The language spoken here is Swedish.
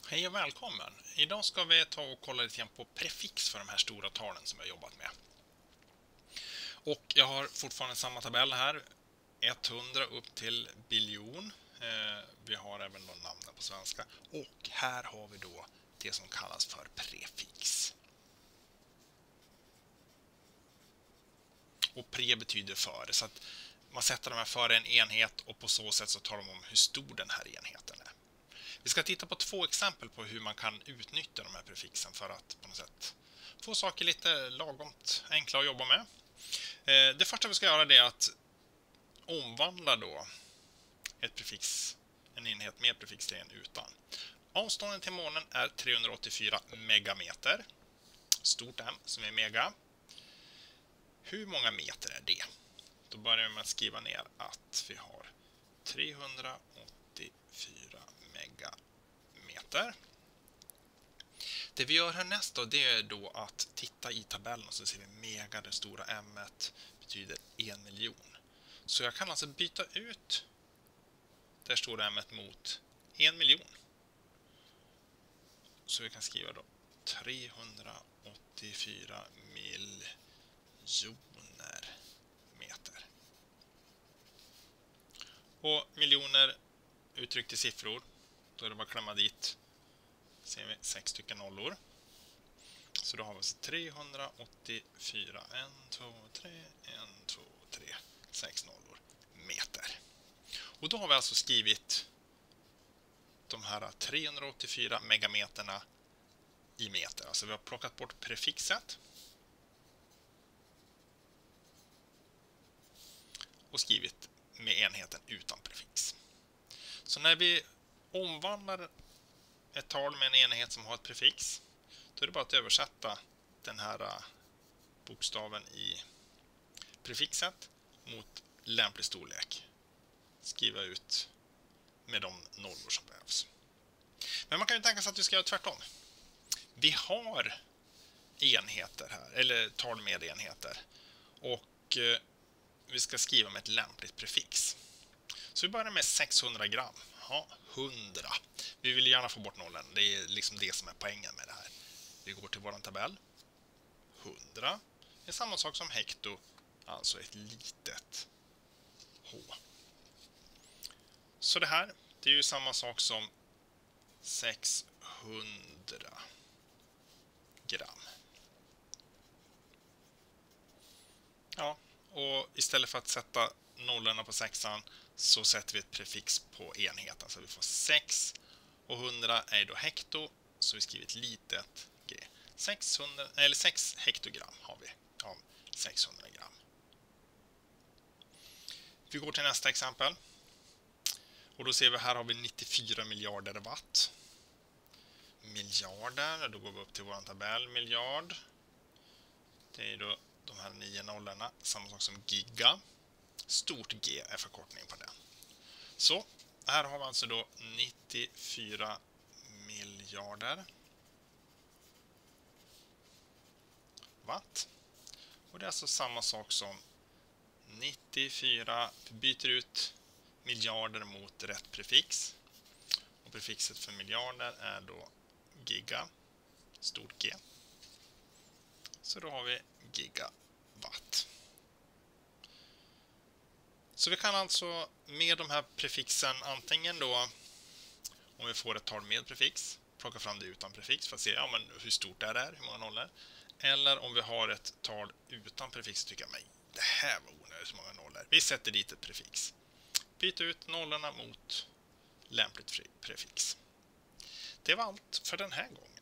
Hej och välkommen! Idag ska vi ta och kolla lite grann på prefix för de här stora talen som jag har jobbat med. Och jag har fortfarande samma tabell här. 100 upp till biljon. Vi har även då namnen på svenska. Och här har vi då det som kallas för prefix. Och pre betyder före, så att man sätter de här före en enhet och på så sätt så talar de om hur stor den här enheten är. Vi ska titta på två exempel på hur man kan utnyttja de här prefixen för att på något sätt få saker lite lagomt enkla att jobba med. Det första vi ska göra är att omvandla då ett prefix, en enhet med prefix till en utan. Avståndet till månen är 384 megameter. Stort M som är mega. Hur många meter är det? Då börjar vi med att skriva ner att vi har 384 megameter. Det vi gör härnäst då, det är då att titta i tabellen och så ser vi mega, det stora M betyder 1 miljon. Så jag kan alltså byta ut det stora M mot 1 miljon. Så vi kan skriva då 384 miljoner meter. Och miljoner uttryckt i siffror, då är det bara att klämma dit, ser vi 6 stycken nollor. Så då har vi alltså 384, 1, 2, 3, 1, 2, 3, 6 nollor meter. Och då har vi alltså skrivit de här 384 megameterna i meter. Alltså vi har plockat bort prefixet och skrivit med enheten utan prefix. Så när vi omvandlar ett tal med en enhet som har ett prefix, då är det bara att översätta den här bokstaven i prefixet mot lämplig storlek. Skriva ut med de nollor som behövs. Men man kan ju tänka sig att vi ska göra tvärtom. Vi har enheter här, eller tal med enheter. Och vi ska skriva med ett lämpligt prefix. Så vi börjar med 600 gram. Ja, 100. Vi vill gärna få bort nollen. Det är liksom det som är poängen med det här. Vi går till vår tabell. 100 är samma sak som hekto, alltså ett litet h. Så det här, det är ju samma sak som 600 gram. Ja, och istället för att sätta nollorna på sexan så sätter vi ett prefix på enheten. Så vi får 6 och 100 är då hekto, så vi skriver ett litet g. 6 hektogram har vi av 600 gram. Vi går till nästa exempel. Och då ser vi här har vi 94 miljarder watt. Miljarder, då går vi upp till vår tabell. Miljard. Det är då de här 9 nollorna, samma sak som giga. Stort G är förkortning på det. Så, här har vi alltså då 94 miljarder watt. Och det är alltså samma sak som 94, vi byter ut miljarder mot rätt prefix. Och prefixet för miljarder är då giga, stort G. Så då har vi gigawatt. Så vi kan alltså med de här prefixen antingen då, om vi får ett tal med prefix, plocka fram det utan prefix för att se hur stort det är, hur många nollor. Eller om vi har ett tal utan prefix så tycker jag, det här var onödigt många nollor. Vi sätter dit ett prefix. Byt ut nollorna mot lämpligt prefix. Det var allt för den här gången.